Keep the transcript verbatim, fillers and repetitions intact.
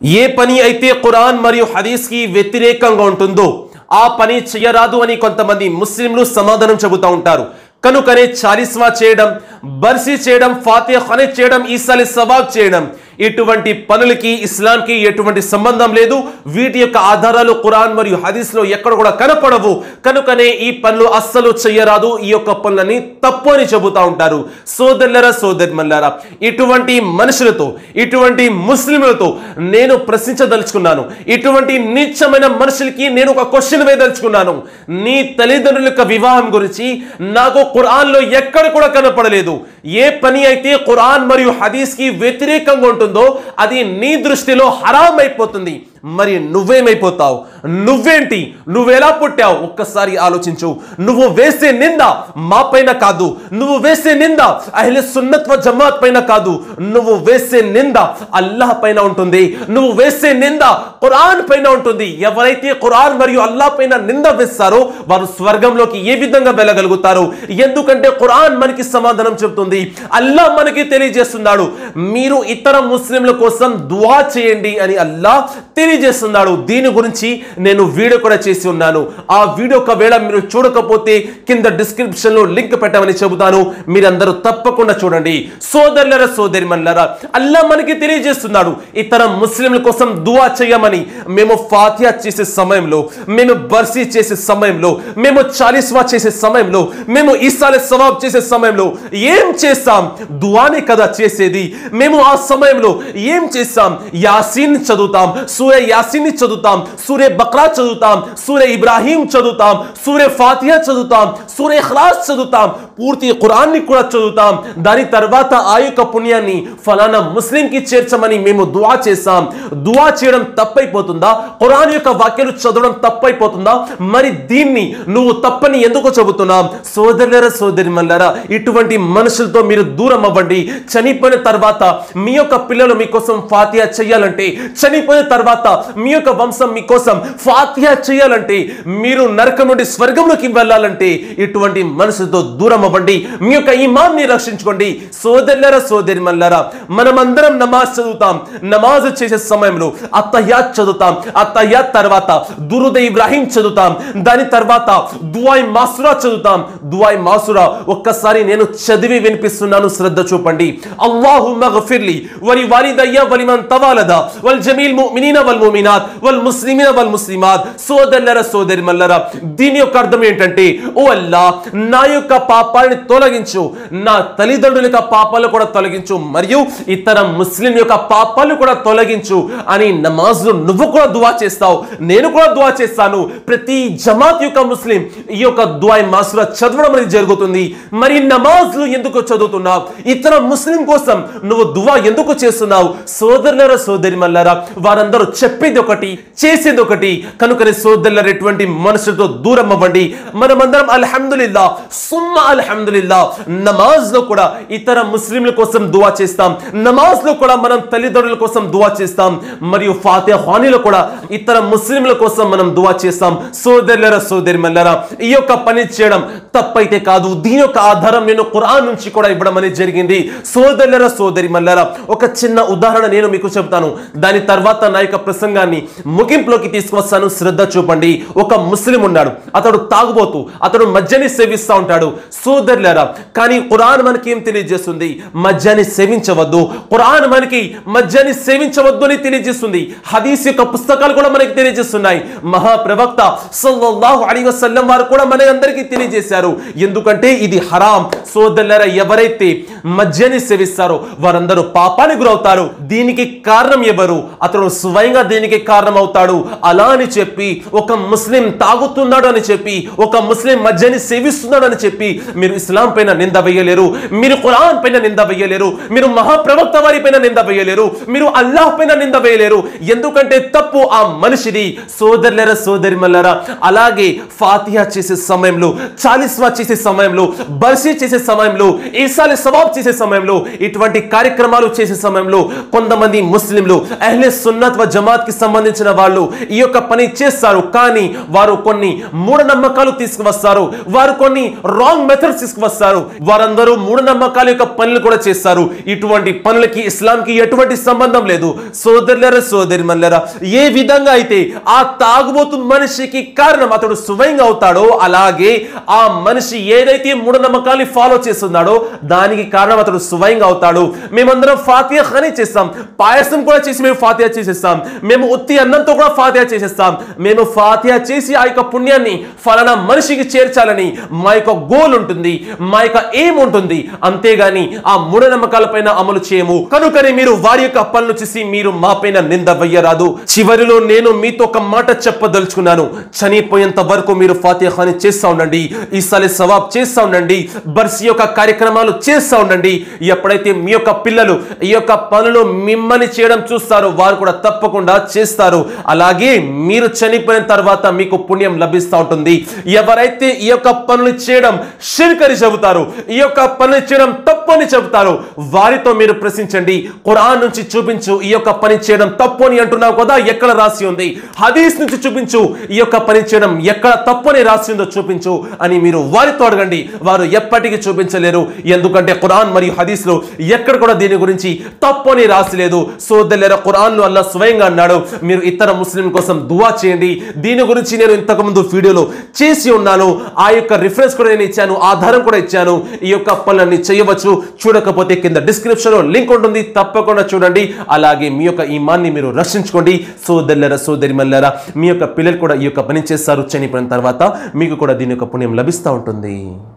ఏ పని అయితే ఖురాన్ మరియు హదీస్ కి వ్యతిరేకంగా ఉంటుందో ఆ పని చేయరాదు అని కొంతమంది ముస్లింలు సమాధానం చెబుతూ ఉంటారు. కనుకనే చాలీస్వా చేయడం, బర్సీ చేయడం, ఫాతిహా ఖనీ చేయడం, ఈసాలి సవాబ్ చేయడం, ఇటువంటి పనులకి ఇస్లాంకి ఎటువంటి సంబంధం లేదు. వీటి యొక్క ఆధారాలు ఖురాన్ మరియు హదీస్లో ఎక్కడ కూడా కనపడవు. కనుకనే ఈ పనులు అస్సలు చెయ్యరాదు, ఈ యొక్క పనులని తప్పు అని చెబుతూ ఉంటారు. సోదరులరా సోదరిమల్లారా, ఇటువంటి మనుషులతో, ఇటువంటి ముస్లింలతో నేను ప్రశ్నించదలుచుకున్నాను. ఇటువంటి నీచమైన మనుషులకి నేను ఒక క్వశ్చన్ వేయదలుచుకున్నాను. నీ తల్లిదండ్రుల యొక్క వివాహం గురించి నాకు ఖురాన్లో ఎక్కడ కూడా కనపడలేదు. ఏ పని అయితే ఖురాన్ మరియు హదీస్ కి వ్యతిరేకంగా ఉంటుందో అది నీ దృష్టిలో హరాం అయిపోతుంది. మరి నువ్వేమైపోతావు? నువ్వేంటి? నువ్వెలా పుట్టావు? ఒక్కసారి ఆలోచించు. నువ్వు వేసే నింద మా పైన కాదు, నువ్వు వేసే నింద అహ్లే సున్నత్ వ జమాత్ పైన కాదు, నువ్వు వేసే నింద అల్లాహ్ పైన ఉంటుంది, నువ్వు వేసే నింద ఖురాన్ పైన ఉంటుంది. ఎవరైతే ఖురాన్ మరియు అల్లాహ్ పైన నింద వేస్తారో వారు స్వర్గంలోకి ఏ విధంగా వెళ్ళగలుగుతారు? ఎందుకంటే ఖురాన్ మనకి సమాధానం చెబుతుంది, అల్లాహ్ మనకి తెలియజేస్తున్నాడు, మీరు ఇతర ముస్లింల కోసం దుఆ చేయండి అని అల్లాహ్ తెలియజేస్తున్నాడు. దీని గురించి నేను వీడియో కూడా చేసి ఉన్నాను. ఆ వీడియో ఒకవేళ మీరు చూడకపోతే కింద డిస్క్రిప్షన్ లో లింక్ పెట్టమని చెబుతాను, మీరందరూ తప్పకుండా చూడండి. సోదరులరా సోదరిమల్లారా, అల్లాహ్ మనకి తెలియజేస్తున్నాడు ఇతర ముస్లింల కోసం దుఆ చేయమని. మేము ఫాతిహా చేసే సమయంలో, మేము బర్సీ చేసే సమయంలో, మేము చాలీస్వా చేసే సమయంలో, మేము ఈసాలి సవాబ్ చేసే సమయంలో ఏం చేస్తాం? దుఆనే కదా చేసేది. మేము ఆ సమయంలో ఏం చేస్తాం? యాసీన్ చదువుతాం, సూరే యాసీన్ చదువుతాం, సూరే బక్రా చదువుతాం, సూరే ఇబ్రాహీం చదువుతాం, సూరే ఫాతిహా చదువుతాం, సూరే ఇఖ్లాస్ చదువుతాం, పూర్తి ఖురాన్ని కూడా చదువుతాం. దాని తర్వాత ఆ యొక్క పుణ్యాన్ని ఫలానా ముస్లింకి చేర్చమని మేము దుఆ చేస్తాం. దుఆ చేయడం తప్పైపోతుందా? ఖురాన్ యొక్క వాక్యాలు చదవడం తప్పైపోతుందా? మరి దీన్ని నువ్వు తప్పని ఎందుకు చెబుతున్నావు? సోదరులరా సోదరిమల్లారా, ఇటువంటి మనుషులతో మీరు దూరం అవ్వండి. చనిపోయిన తర్వాత మీ యొక్క పిల్లలు మీకోసం ఫాతిహా చేయాలంటే, చనిపోయిన తర్వాత మీ యొక్క వంశం మీకోసం ఫాతిహా చేయాలంటే, మీరు నరకం నుండి స్వర్గంలోకి వెళ్ళాలంటే ఇటువంటి మనుషులతో దూరం అవ్వండి. మీ యొక్క ఈమాన్ని రక్షించుకోండి. సోదరులరా సోదరిమల్లారా, మనమందరం నమాజ్ చదువుతాం. నమాజ్ చేసే సమయంలో అత్తహియాత్ చదువుతాం. అత్తహియాత్ తర్వాత దురూద్ ఇబ్రాహీం చదువుతాం. దాని తర్వాత దుఆయ్ మాసురా చదువుతాం. దుఆయ్ మాసురా ఒక్కసారి నేను చదివి వినిపిస్తున్నాను, శ్రద్ధ చూపండి. అల్లాహుమ్మ గఫిర్లీ వలి వాలిదయ్య వలిమన్ తవాలద వల్ జమీల్ ముమినీన వల్ ముమినాత్ వల్ ముస్లిమీన వల్ ముస్లిమాత్. సోదరులరా సోదరిమల్లారా, దీని యొక్క అర్థం ఏంటంటే, ఓ అల్లాహ్, నా యొక్క పాపాలను తొలగించు, నా తల్లిదండ్రుల యొక్క పాపాలు కూడా తొలగించు, మరియు ఇతర ముస్లిం యొక్క పాపాలు కూడా తొలగించు అని నమాజ్లో నువ్వు కూడా దుఆ చేస్తావు, నేను కూడా దుఆ చేస్తాను. ప్రతి జమాత్ యొక్క ముస్లిం ఈ యొక్క దుఆయ్ మాసురా చదవడం అనేది జరుగుతుంది. మరి నమాజ్లు ఎందుకు చదువుతున్నావు? ఇతర ముస్లిం కోసం నువ్వు దుఆ ఎందుకు చేస్తున్నావు? సోదరులరా సోదరిమల్లారా, వారందరూ చెప్పేది ఒకటి, చేసేది ఒకటి. కనుకనే సోదరులరా, ఎటువంటి మనుషులతో దూరం అవ్వండి. మనమందరం అల్హమ్దులిల్లా సుమ్మ అల్హమ్దులిల్లా నమాజ్ లో కూడా ఇతర ముస్లింల కోసం దుఆ చేస్తాం. నమాజ్ లో కూడా మనం తల్లిదండ్రుల కోసం దుఆ చేస్తాం. మరియు ఫాతిహా ఖానీలో కూడా ఇతర ముస్లింల కోసం మనం దుఆ చేస్తాం. సోదరులరా సోదరిమల్లారా, ఈ యొక్క పని చేయడం తప్పైతే కాదు. దీని యొక్క ఆధారం నేను ఖురాన్ నుంచి కూడా ఇవ్వడం అనేది జరిగింది. సోదరులరా సోదరిమల్లారా, ఒక చిన్న ఉదాహరణ నేను మీకు చెప్తాను. దాని తర్వాత నా యొక్క ప్రసంగాన్ని ముగింపులోకి తీసుకొస్తాను, శ్రద్ధ చూపండి. ఒక ముస్లిం ఉన్నాడు, అతడు తాగుబోతు, అతడు మద్యాన్ని సేవిస్తూ ఉంటాడు. సోదరులారా, కానీ ఖురాన్ మనకి ఏం తెలియజేస్తుంది? మద్యాన్ని సేవించవద్దు. ఖురాన్ మనకి మద్యాన్ని సేవించవద్దు అని తెలియజేస్తుంది. హదీస్ యొక్క పుస్తకాలు కూడా మనకి తెలియజేస్తున్నాయి. మహాప్రవక్త సల్లల్లాహు అలైహి వసల్లం వారు కూడా మన అందరికీ తెలియజేశారు. ఎందుకంటే ఇది హరాం. సోదరులారా, ఎవరైతే మద్యాన్ని సేవిస్తారో వారందరూ పాపానికి గురవుతారు. దీనికి కారణం ఎవరు? అతడు స్వయంగా దీనికి కారణం అవుతాడు. అలా అని చెప్పి ఒక ముస్లిం తాగుతున్నాడు అని చెప్పి, ఒక ముస్లిం మద్యాన్ని సేవిస్తున్నాడు అని చెప్పి మీరు ఇస్లాం పైన నింద వేయలేరు, మీరు ఖురాన్ పైన నింద వేయలేరు, మీరు మహాప్రవక్త వారి పైన నింద వేయలేరు, మీరు అల్లాహ్ పైన నింద వేయలేరు. ఎందుకంటే తప్పు ఆ మనిషిది. సోదరులరా సోదరిమల్లారా, అలాగే ఫాతిహా చేసే సమయంలో, చాలీస్వా చేసే సమయంలో, బర్సీ చేసే సమయంలో, ఈసాలి సవాబ్ చేసే సమయంలో, ఇటువంటి కార్యక్రమాలు చేసే సమయంలో కొంతమంది ముస్లింలు అహ్లే సున్నత్ వ జమాత్ కి సంబంధించిన వాళ్ళు ఈ యొక్క పని చేస్తారు. కానీ వారు కొన్ని మూఢనమ్మకాలు తీసుకువస్తారు, వారు కొన్ని రాంగ్ మెథడ్స్ ఫాలోవర్స్ వస్తారు, వారందరూ మూఢనమ్మకాల యొక్క పనులు కూడా చేస్తారు. ఇటువంటి పనులకి ఇస్లాంకి ఎటువంటి సంబంధం లేదు. సోదరులరా సోదరిమణులారా, ఏ విధంగా అయితే ఆ తాగుబోతు మనిషికి కారణం అతడు స్వయంగా అవుతాడో, అలాగే ఆ మనిషి ఏదైతే మూఢనమ్మకాన్ని ఫాలో చేస్తున్నాడో దానికి కారణం అతడు స్వయంగా అవుతాడు. మేమందరం ఫాతిహా ఖానీ చేస్తాం, పాయసం కూడా చేసి మేము ఫాతిహా చేసేస్తాం, మేము ఉత్తి అన్నంతో కూడా ఫాతిహా చేసేస్తాం. మేము ఫాతిహా చేసి ఆ యొక్క పుణ్యాన్ని ఫలానా మనిషికి చేర్చాలని మా యొక్క గోల్ ఉంటుంది, మా యొక్క ఏం ఉంటుంది. అంతేగాని ఆ మూఢనమ్మకాల పైన అమలు చేయము. కనుకనే మీరు వారి యొక్క పనులు చేసి మీరు మా పైన నింద వేయరాదు. చివరిలో నేను మీతో ఒక మాట చెప్పదలుచుకున్నాను. చనిపోయేంత వరకు మీరు ఫాతిహా ఖానీ చేస్తా ఉండండి, ఈసారి సవాబ్ చేస్తా ఉండండి, బర్సీ యొక్క కార్యక్రమాలు చేస్తా ఉండండి. ఎప్పుడైతే మీ యొక్క పిల్లలు ఈ యొక్క పనులు మిమ్మల్ని చేయడం చూస్తారో వారు కూడా తప్పకుండా చేస్తారు. అలాగే మీరు చనిపోయిన తర్వాత మీకు పుణ్యం లభిస్తూ ఉంటుంది. ఎవరైతే ఈ యొక్క పనులు చేయడం షిర్క్ అని చెబుతారు, ఈ యొక్క పనులు చేయడం తప్పు అని చెబుతారు, వారితో మీరు ప్రశ్నించండి. ఖురాన్ నుంచి చూపించు, ఈ యొక్క పని చేయడం తప్పు అని అంటున్నావు కదా, ఎక్కడ రాసి ఉంది? హదీస్ నుంచి చూపించు, ఈ యొక్క పని చేయడం ఎక్కడ తప్పు అని రాసి ఉందో చూపించు అని మీరు వారితో అడగండి. వారు ఎప్పటికీ చూపించలేరు. ఎందుకంటే ఖురాన్ మరియు హదీస్ లో ఎక్కడ కూడా దీని గురించి తప్పు అని రాసి లేదు. సోదరులారా, ఖురాన్ లో అల్లాహ్ స్వయంగా అన్నాడు, మీరు ఇతర ముస్లిం కోసం దువా చేయండి. దీని గురించి నేను ఇంతకు ముందు వీడియోలో చేసి ఉన్నాను. ఆ యొక్క రిఫరెన్స్ కూడా నేను ఇచ్చాను, ఆధారం కూడా ఇచ్చాను. ఈ యొక్క పనులన్నీ చేయవచ్చు. చూడకపోతే కింద డిస్క్రిప్షన్ లో లింక్ ఉంటుంది, తప్పకుండా చూడండి. అలాగే మీ యొక్క ఈమాన్ని మీరు రక్షించుకోండి. సోదరులారా సోదరిమణులారా, మీ యొక్క పిల్లలు కూడా ఈ యొక్క పని చేస్తారు. చనిపోయిన తర్వాత మీకు కూడా దీని యొక్క పుణ్యం లభిస్తూ ఉంటుంది.